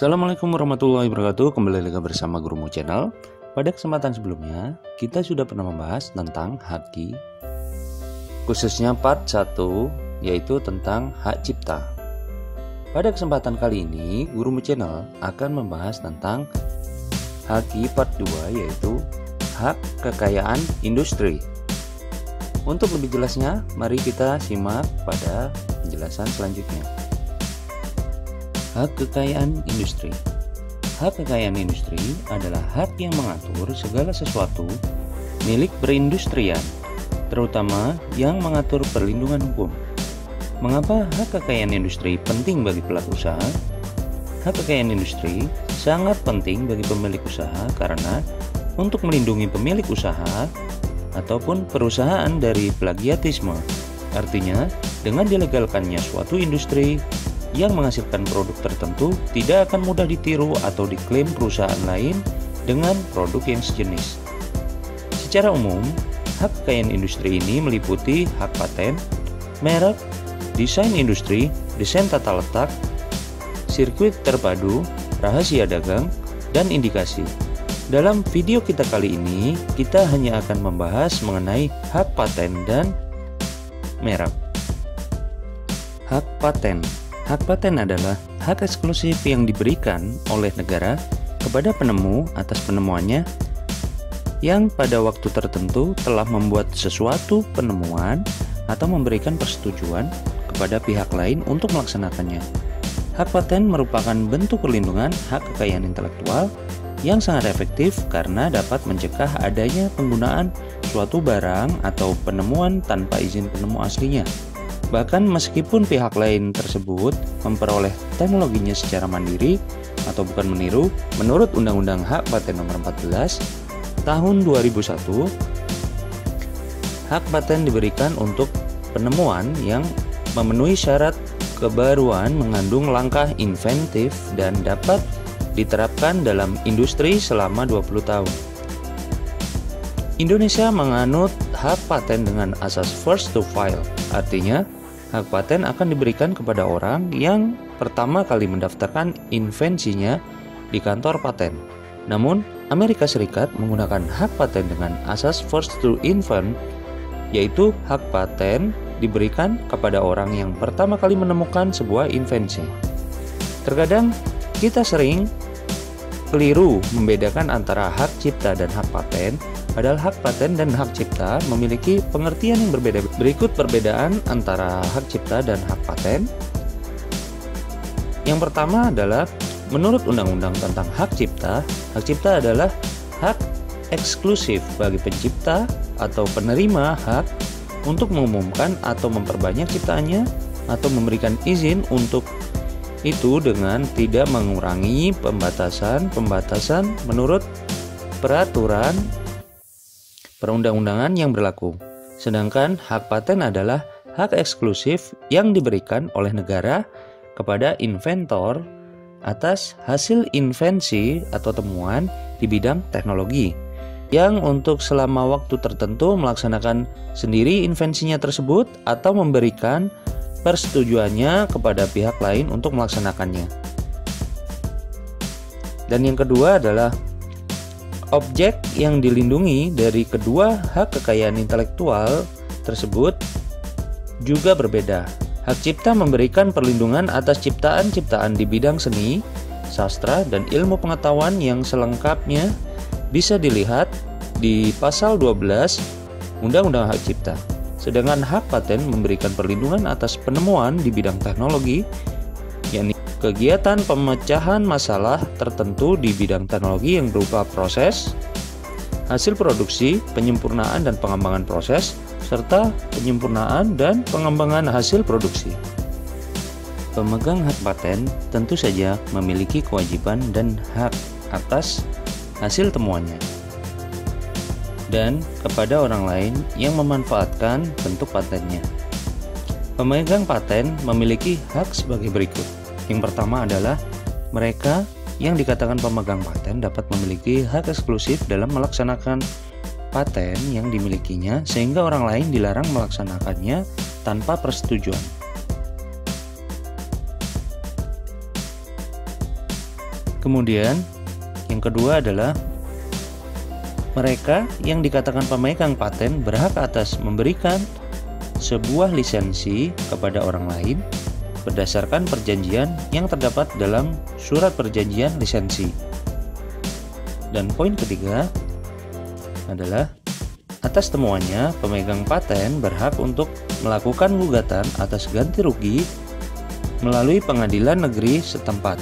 Assalamualaikum warahmatullahi wabarakatuh. Kembali lagi bersama Gurumu Channel. Pada kesempatan sebelumnya kita sudah pernah membahas tentang haki, khususnya part 1, yaitu tentang hak cipta. Pada kesempatan kali ini Gurumu Channel akan membahas tentang haki part 2, yaitu hak kekayaan industri. Untuk lebih jelasnya, mari kita simak pada penjelasan selanjutnya. Hak kekayaan industri. Hak kekayaan industri adalah hak yang mengatur segala sesuatu milik perindustrian, terutama yang mengatur perlindungan hukum. Mengapa hak kekayaan industri penting bagi pelaku usaha? Hak kekayaan industri sangat penting bagi pemilik usaha karena untuk melindungi pemilik usaha ataupun perusahaan dari plagiatisme. Artinya, dengan dilegalkannya suatu industri yang menghasilkan produk tertentu tidak akan mudah ditiru atau diklaim perusahaan lain dengan produk yang sejenis. Secara umum, hak kekayaan industri ini meliputi hak paten, merek, desain industri, desain tata letak, sirkuit terpadu, rahasia dagang, dan indikasi. Dalam video kita kali ini, kita hanya akan membahas mengenai hak paten dan merek. Hak paten. Hak paten adalah hak eksklusif yang diberikan oleh negara kepada penemu atas penemuannya yang pada waktu tertentu telah membuat sesuatu penemuan atau memberikan persetujuan kepada pihak lain untuk melaksanakannya. Hak paten merupakan bentuk perlindungan hak kekayaan intelektual yang sangat efektif karena dapat mencegah adanya penggunaan suatu barang atau penemuan tanpa izin penemu aslinya. Bahkan meskipun pihak lain tersebut memperoleh teknologinya secara mandiri atau bukan meniru, menurut Undang-Undang Hak Paten Nomor 14 Tahun 2001, hak paten diberikan untuk penemuan yang memenuhi syarat kebaruan, mengandung langkah inventif dan dapat diterapkan dalam industri selama 20 tahun. Indonesia menganut hak paten dengan asas first to file, artinya hak paten akan diberikan kepada orang yang pertama kali mendaftarkan invensinya di kantor paten. Namun, Amerika Serikat menggunakan hak paten dengan asas first to invent, yaitu hak paten diberikan kepada orang yang pertama kali menemukan sebuah invensi. Terkadang kita sering keliru membedakan antara hak cipta dan hak paten, padahal hak paten dan hak cipta memiliki pengertian yang berbeda. Berikut perbedaan antara hak cipta dan hak paten. Yang pertama adalah menurut Undang-Undang tentang hak cipta adalah hak eksklusif bagi pencipta atau penerima hak untuk mengumumkan atau memperbanyak ciptaannya atau memberikan izin untuk itu dengan tidak mengurangi pembatasan menurut peraturan perundang-undangan yang berlaku. Sedangkan hak paten adalah hak eksklusif yang diberikan oleh negara kepada inventor atas hasil invensi atau temuan di bidang teknologi yang untuk selama waktu tertentu melaksanakan sendiri invensinya tersebut atau memberikan persetujuannya kepada pihak lain untuk melaksanakannya. Dan yang kedua adalah objek yang dilindungi dari kedua hak kekayaan intelektual tersebut juga berbeda. Hak cipta memberikan perlindungan atas ciptaan-ciptaan di bidang seni, sastra, dan ilmu pengetahuan yang selengkapnya bisa dilihat di pasal 12 Undang-Undang Hak Cipta. Sedangkan hak paten memberikan perlindungan atas penemuan di bidang teknologi, yakni kegiatan pemecahan masalah tertentu di bidang teknologi yang berupa proses, hasil produksi, penyempurnaan dan pengembangan proses, serta penyempurnaan dan pengembangan hasil produksi. Pemegang hak paten tentu saja memiliki kewajiban dan hak atas hasil temuannya dan kepada orang lain yang memanfaatkan bentuk patennya. Pemegang paten memiliki hak sebagai berikut. Yang pertama adalah mereka yang dikatakan pemegang paten dapat memiliki hak eksklusif dalam melaksanakan paten yang dimilikinya sehingga orang lain dilarang melaksanakannya tanpa persetujuan. Kemudian yang kedua adalah mereka yang dikatakan pemegang paten berhak atas memberikan sebuah lisensi kepada orang lain berdasarkan perjanjian yang terdapat dalam surat perjanjian lisensi. Dan poin ketiga adalah atas temuannya pemegang paten berhak untuk melakukan gugatan atas ganti rugi melalui pengadilan negeri setempat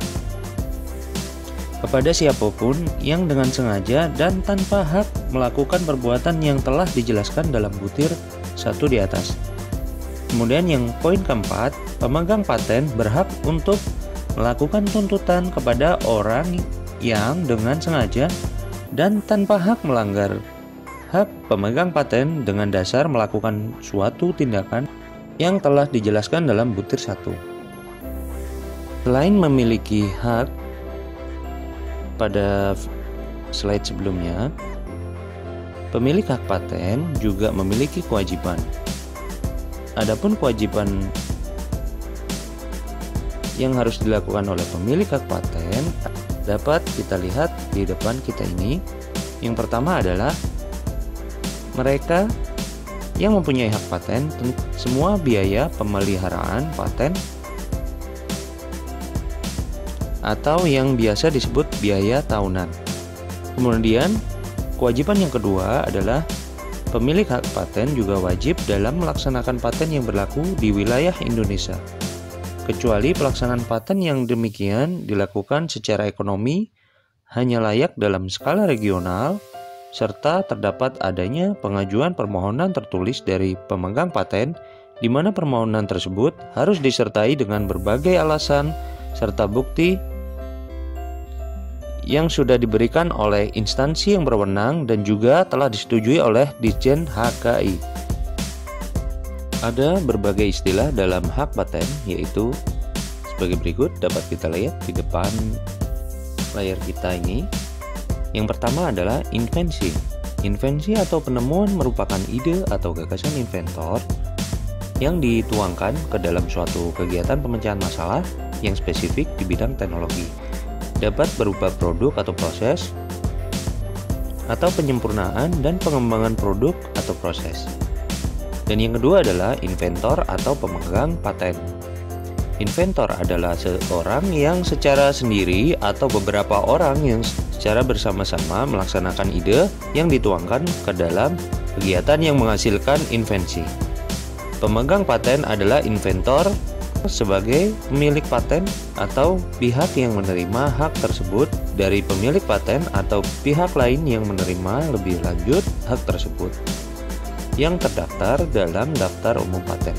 kepada siapapun yang dengan sengaja dan tanpa hak melakukan perbuatan yang telah dijelaskan dalam butir 1 di atas. Kemudian yang poin keempat, pemegang paten berhak untuk melakukan tuntutan kepada orang yang dengan sengaja dan tanpa hak melanggar hak pemegang paten dengan dasar melakukan suatu tindakan yang telah dijelaskan dalam butir 1. Selain memiliki hak pada slide sebelumnya, pemilik hak paten juga memiliki kewajiban. Adapun kewajiban yang harus dilakukan oleh pemilik hak paten dapat kita lihat di depan kita ini. Yang pertama adalah mereka yang mempunyai hak paten, semua biaya pemeliharaan paten atau yang biasa disebut biaya tahunan. Kemudian, kewajiban yang kedua adalah pemilik hak paten juga wajib dalam melaksanakan paten yang berlaku di wilayah Indonesia, kecuali pelaksanaan paten yang demikian dilakukan secara ekonomi hanya layak dalam skala regional, serta terdapat adanya pengajuan permohonan tertulis dari pemegang paten, di mana permohonan tersebut harus disertai dengan berbagai alasan serta bukti yang sudah diberikan oleh instansi yang berwenang dan juga telah disetujui oleh Ditjen HKI. Ada berbagai istilah dalam hak paten, yaitu sebagai berikut dapat kita lihat di depan layar kita ini. Yang pertama adalah invensi. Invensi atau penemuan merupakan ide atau gagasan inventor yang dituangkan ke dalam suatu kegiatan pemecahan masalah yang spesifik di bidang teknologi. Dapat berupa produk atau proses, atau penyempurnaan dan pengembangan produk atau proses. Dan yang kedua adalah inventor atau pemegang paten. Inventor adalah seorang yang secara sendiri atau beberapa orang yang secara bersama-sama melaksanakan ide yang dituangkan ke dalam kegiatan yang menghasilkan invensi. Pemegang paten adalah inventor sebagai pemilik paten atau pihak yang menerima hak tersebut dari pemilik paten atau pihak lain yang menerima lebih lanjut hak tersebut yang terdaftar dalam daftar umum paten.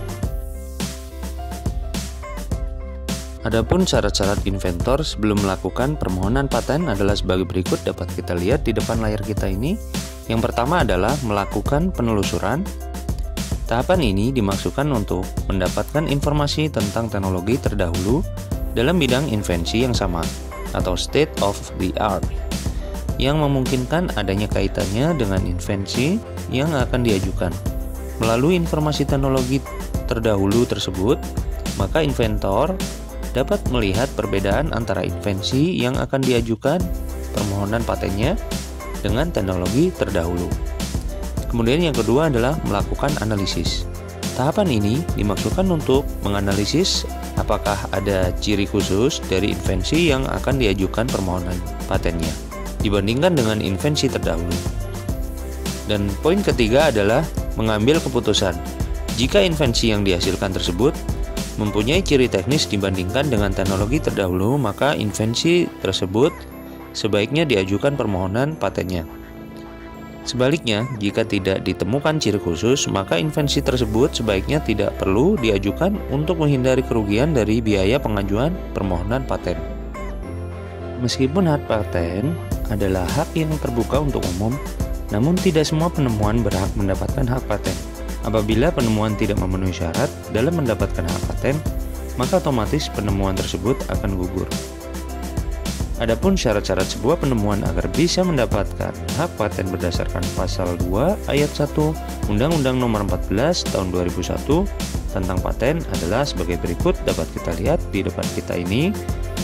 Adapun syarat-syarat inventor sebelum melakukan permohonan paten adalah sebagai berikut, dapat kita lihat di depan layar kita ini. Yang pertama adalah melakukan penelusuran. Tahapan ini dimaksudkan untuk mendapatkan informasi tentang teknologi terdahulu dalam bidang invensi yang sama atau state of the art yang memungkinkan adanya kaitannya dengan invensi yang akan diajukan. Melalui informasi teknologi terdahulu tersebut, maka inventor dapat melihat perbedaan antara invensi yang akan diajukan permohonan patennya dengan teknologi terdahulu. Kemudian yang kedua adalah melakukan analisis. Tahapan ini dimaksudkan untuk menganalisis apakah ada ciri khusus dari invensi yang akan diajukan permohonan patennya dibandingkan dengan invensi terdahulu. Dan poin ketiga adalah mengambil keputusan. Jika invensi yang dihasilkan tersebut mempunyai ciri teknis dibandingkan dengan teknologi terdahulu, maka invensi tersebut sebaiknya diajukan permohonan patennya. Sebaliknya, jika tidak ditemukan ciri khusus, maka invensi tersebut sebaiknya tidak perlu diajukan untuk menghindari kerugian dari biaya pengajuan permohonan paten. Meskipun hak paten adalah hak yang terbuka untuk umum, namun tidak semua penemuan berhak mendapatkan hak paten. Apabila penemuan tidak memenuhi syarat dalam mendapatkan hak paten, maka otomatis penemuan tersebut akan gugur. Adapun syarat-syarat sebuah penemuan agar bisa mendapatkan hak paten berdasarkan pasal 2 ayat 1 Undang-Undang Nomor 14 Tahun 2001 tentang paten adalah sebagai berikut, dapat kita lihat di depan kita ini.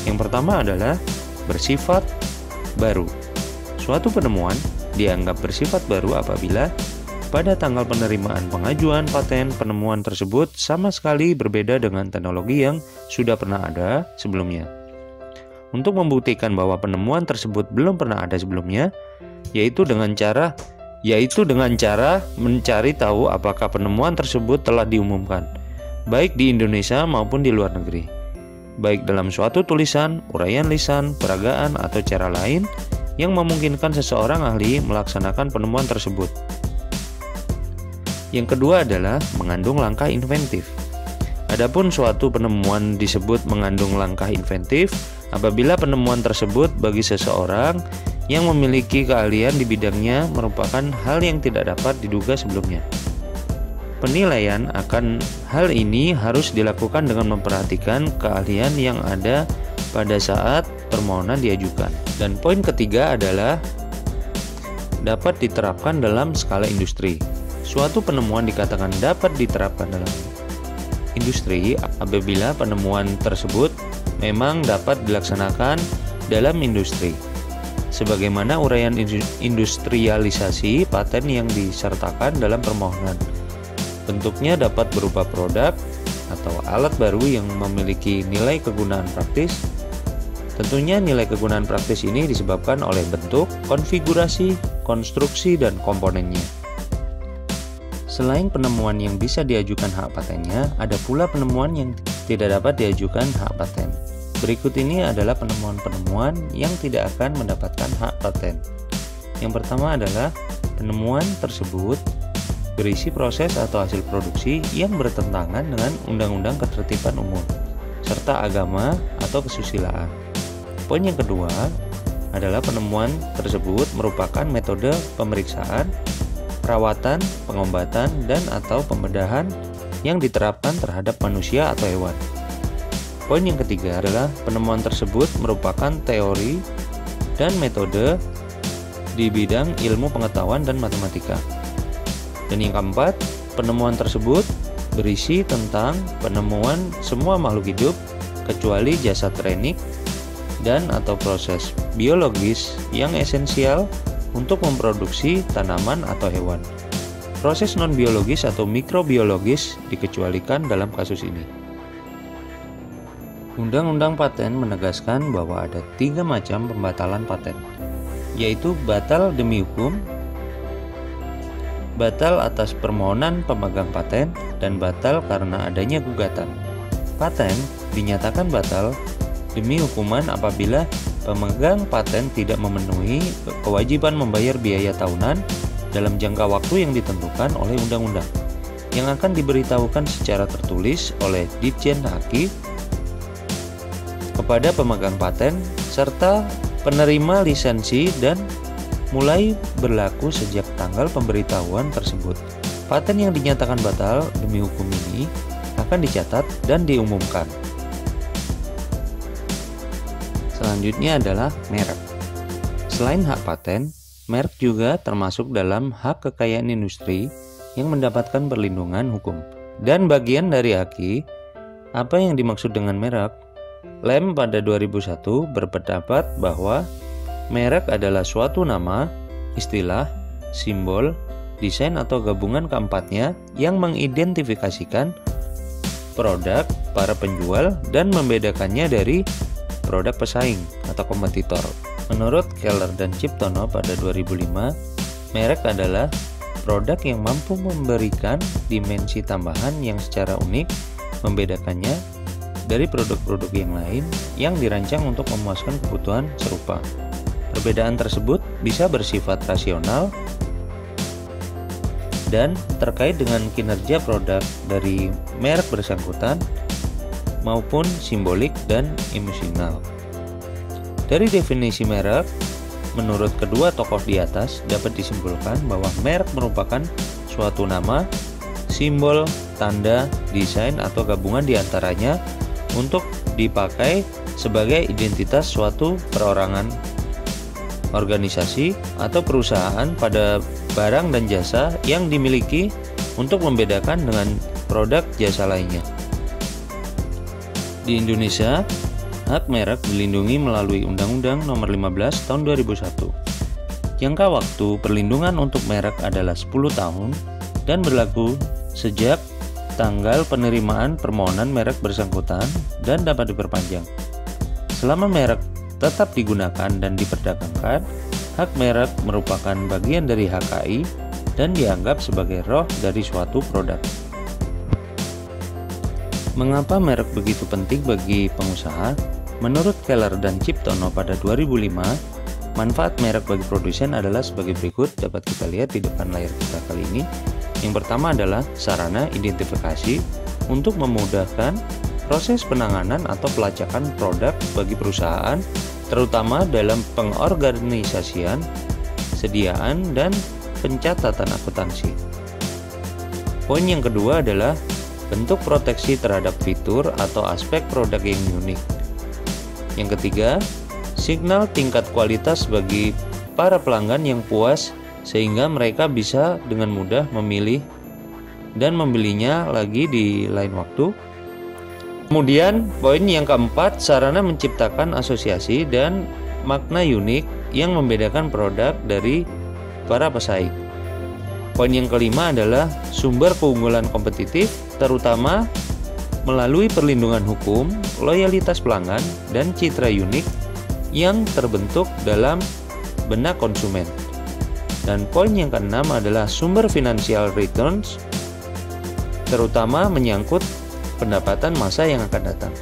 Yang pertama adalah bersifat baru. Suatu penemuan dianggap bersifat baru apabila pada tanggal penerimaan pengajuan paten penemuan tersebut sama sekali berbeda dengan teknologi yang sudah pernah ada sebelumnya. Untuk membuktikan bahwa penemuan tersebut belum pernah ada sebelumnya, yaitu dengan cara mencari tahu apakah penemuan tersebut telah diumumkan, baik di Indonesia maupun di luar negeri, baik dalam suatu tulisan, uraian lisan, peragaan, atau cara lain yang memungkinkan seseorang ahli melaksanakan penemuan tersebut. Yang kedua adalah mengandung langkah inventif. Adapun suatu penemuan disebut mengandung langkah inventif apabila penemuan tersebut bagi seseorang yang memiliki keahlian di bidangnya merupakan hal yang tidak dapat diduga sebelumnya. Penilaian akan hal ini harus dilakukan dengan memperhatikan keahlian yang ada pada saat permohonan diajukan. Dan poin ketiga adalah dapat diterapkan dalam skala industri. Suatu penemuan dikatakan dapat diterapkan dalam industri apabila penemuan tersebut memang dapat dilaksanakan dalam industri. Sebagaimana uraian industrialisasi paten yang disertakan dalam permohonan. Bentuknya dapat berupa produk atau alat baru yang memiliki nilai kegunaan praktis. Tentunya nilai kegunaan praktis ini disebabkan oleh bentuk, konfigurasi, konstruksi, dan komponennya. Selain penemuan yang bisa diajukan hak patennya, ada pula penemuan yang tidak dapat diajukan hak paten. Berikut ini adalah penemuan-penemuan yang tidak akan mendapatkan hak paten. Yang pertama adalah penemuan tersebut berisi proses atau hasil produksi yang bertentangan dengan Undang-Undang Ketertiban Umum serta agama atau kesusilaan. Poin yang kedua adalah penemuan tersebut merupakan metode pemeriksaan, perawatan, pengobatan, dan atau pembedahan yang diterapkan terhadap manusia atau hewan. Poin yang ketiga adalah penemuan tersebut merupakan teori dan metode di bidang ilmu pengetahuan dan matematika. Dan yang keempat, penemuan tersebut berisi tentang penemuan semua makhluk hidup kecuali jasad renik dan atau proses biologis yang esensial untuk memproduksi tanaman atau hewan. Proses non-biologis atau mikrobiologis dikecualikan dalam kasus ini. Undang-Undang Paten menegaskan bahwa ada 3 macam pembatalan paten, yaitu batal demi hukum, batal atas permohonan pemegang paten, dan batal karena adanya gugatan. Paten dinyatakan batal demi hukuman apabila pemegang paten tidak memenuhi kewajiban membayar biaya tahunan dalam jangka waktu yang ditentukan oleh undang-undang, yang akan diberitahukan secara tertulis oleh Ditjen Haki kepada pemegang paten serta penerima lisensi dan mulai berlaku sejak tanggal pemberitahuan tersebut. Paten yang dinyatakan batal demi hukum ini akan dicatat dan diumumkan. Selanjutnya adalah merek. Selain hak paten, merek juga termasuk dalam hak kekayaan industri yang mendapatkan perlindungan hukum. Dan bagian dari Haki, apa yang dimaksud dengan merek? Lem pada 2001 berpendapat bahwa merek adalah suatu nama, istilah, simbol, desain atau gabungan keempatnya yang mengidentifikasikan produk para penjual dan membedakannya dari produk pesaing atau kompetitor. Menurut Keller dan Ciptono pada 2005, merek adalah produk yang mampu memberikan dimensi tambahan yang secara unik membedakannya dari produk-produk yang lain yang dirancang untuk memuaskan kebutuhan serupa. Perbedaan tersebut bisa bersifat rasional dan terkait dengan kinerja produk dari merek bersangkutan maupun simbolik dan emosional. Dari definisi merek, menurut kedua tokoh di atas dapat disimpulkan bahwa merek merupakan suatu nama, simbol, tanda, desain atau gabungan di antaranya untuk dipakai sebagai identitas suatu perorangan, organisasi, atau perusahaan pada barang dan jasa yang dimiliki untuk membedakan dengan produk jasa lainnya. Di Indonesia, Hak merek dilindungi melalui Undang-Undang Nomor 15 Tahun 2001. Jangka waktu perlindungan untuk merek adalah 10 tahun dan berlaku sejak tanggal penerimaan permohonan merek bersangkutan dan dapat diperpanjang. Selama merek tetap digunakan dan diperdagangkan, hak merek merupakan bagian dari HKI dan dianggap sebagai roh dari suatu produk. Mengapa merek begitu penting bagi pengusaha? Menurut Keller dan Ciptono pada 2005, manfaat merek bagi produsen adalah sebagai berikut, dapat kita lihat di depan layar kita kali ini. Yang pertama adalah sarana identifikasi untuk memudahkan proses penanganan atau pelacakan produk bagi perusahaan, terutama dalam pengorganisasian, sediaan, dan pencatatan akuntansi. Poin yang kedua adalah bentuk proteksi terhadap fitur atau aspek produk yang unik. Yang ketiga, signal tingkat kualitas bagi para pelanggan yang puas sehingga mereka bisa dengan mudah memilih dan membelinya lagi di lain waktu. Kemudian poin yang keempat, sarana menciptakan asosiasi dan makna unik yang membedakan produk dari para pesaing. Poin yang kelima adalah sumber keunggulan kompetitif, terutama melalui perlindungan hukum, loyalitas pelanggan, dan citra unik yang terbentuk dalam benak konsumen. Dan poin yang keenam adalah sumber financial returns, terutama menyangkut pendapatan masa yang akan datang.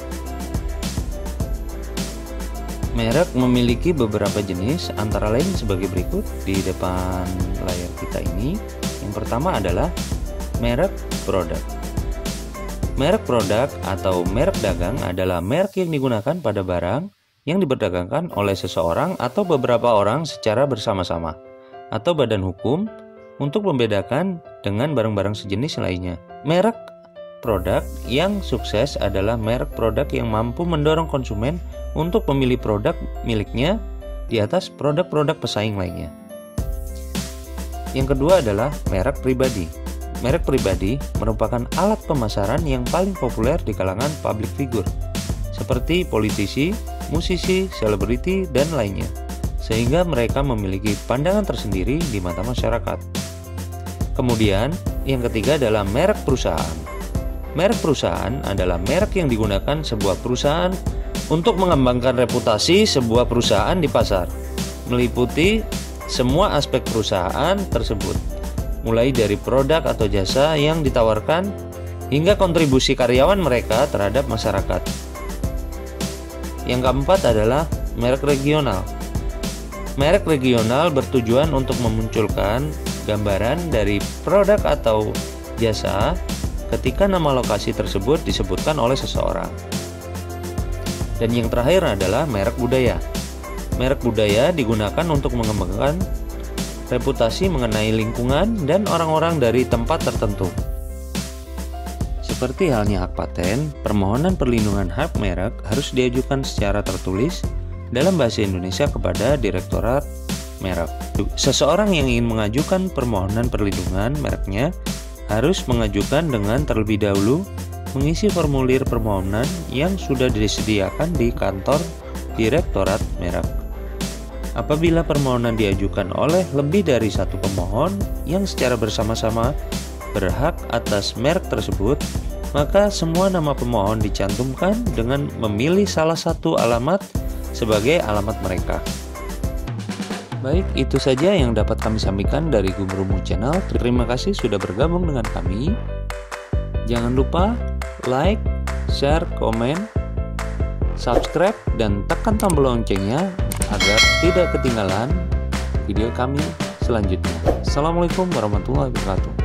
Merek memiliki beberapa jenis, antara lain sebagai berikut di depan layar kita ini. Yang pertama adalah merek produk. Merek produk atau merek dagang adalah merek yang digunakan pada barang yang diperdagangkan oleh seseorang atau beberapa orang secara bersama-sama atau badan hukum untuk membedakan dengan barang-barang sejenis lainnya. Merek produk yang sukses adalah merek produk yang mampu mendorong konsumen untuk memilih produk miliknya di atas produk-produk pesaing lainnya. Yang kedua adalah merek pribadi. Merek pribadi merupakan alat pemasaran yang paling populer di kalangan public figure, seperti politisi, musisi, selebriti, dan lainnya, sehingga mereka memiliki pandangan tersendiri di mata masyarakat. Kemudian, yang ketiga adalah merek perusahaan. Merek perusahaan adalah merek yang digunakan sebuah perusahaan untuk mengembangkan reputasi sebuah perusahaan di pasar, meliputi semua aspek perusahaan tersebut, mulai dari produk atau jasa yang ditawarkan hingga kontribusi karyawan mereka terhadap masyarakat. Yang keempat adalah merek regional. Merek regional bertujuan untuk memunculkan gambaran dari produk atau jasa ketika nama lokasi tersebut disebutkan oleh seseorang. Dan yang terakhir adalah merek budaya. Merek budaya digunakan untuk mengembangkan reputasi mengenai lingkungan dan orang-orang dari tempat tertentu. Seperti halnya hak paten, permohonan perlindungan hak merek harus diajukan secara tertulis dalam bahasa Indonesia kepada Direktorat Merek. Seseorang yang ingin mengajukan permohonan perlindungan mereknya harus mengajukan dengan terlebih dahulu mengisi formulir permohonan yang sudah disediakan di kantor Direktorat Merek. Apabila permohonan diajukan oleh lebih dari satu pemohon yang secara bersama-sama berhak atas merek tersebut, maka semua nama pemohon dicantumkan dengan memilih salah satu alamat sebagai alamat mereka. Baik, itu saja yang dapat kami sampaikan dari Gumrumu Channel. Terima kasih sudah bergabung dengan kami. Jangan lupa like, share, komen, subscribe, dan tekan tombol loncengnya agar tidak ketinggalan video kami selanjutnya. Assalamualaikum warahmatullahi wabarakatuh.